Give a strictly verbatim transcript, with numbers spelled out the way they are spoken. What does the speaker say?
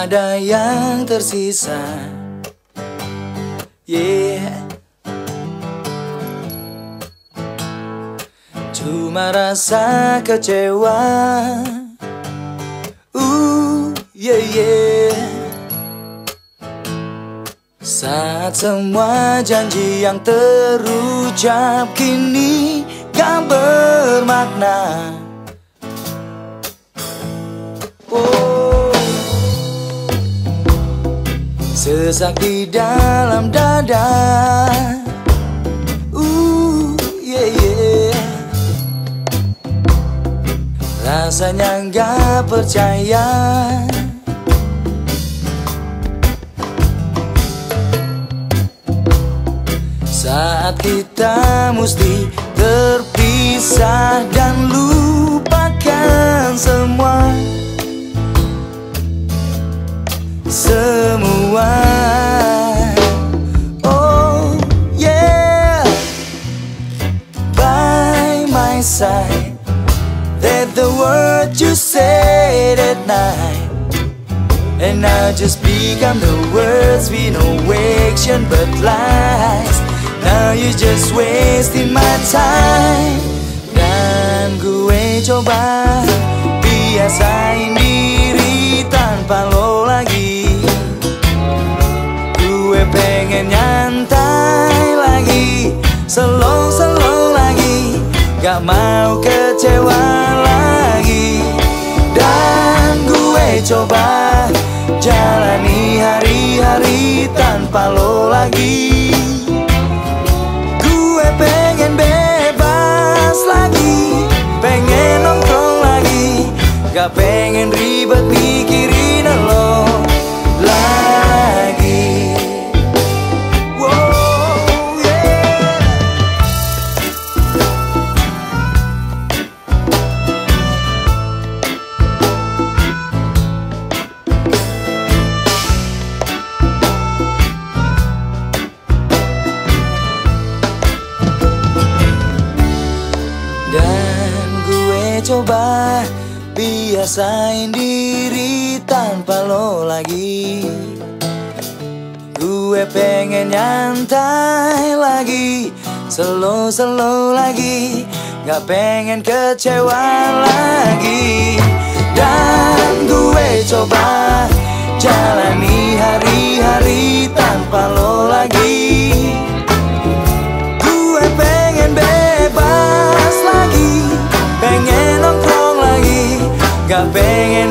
ada yang tersisa. Yeah. Cuma rasa kecewa. Uh, yeah, yeah. Saat semua janji yang terucap kini gak bermakna. Oh, sesak di dalam dada. Uh, yeah, yeah. Rasanya gak percaya. Saat kita mesti terpisah dan lupakan semua. Semua. Oh yeah. By my side, that the word you said at night, and now just become the words with no action but lies. Now you just wasting my time. Dan gue coba biasain diri tanpa lo lagi. Gue pengen nyantai lagi, slow-slow lagi, gak mau kecewa lagi. Dan gue coba jalani hari-hari tanpa lo lagi. Pengen bebas lagi, pengen nongkrong lagi, gak pengen ribet mikirin lo lagi. Wow, yeah. Dan gue coba biasain diri tanpa lo lagi. Gue pengen nyantai lagi, slow-slow lagi, gak pengen kecewa lagi. Dan gue coba jalani hari-hari tanpa lo lagi. Gue pengen bebas lagi, pengen nongkrong lagi, gak pengen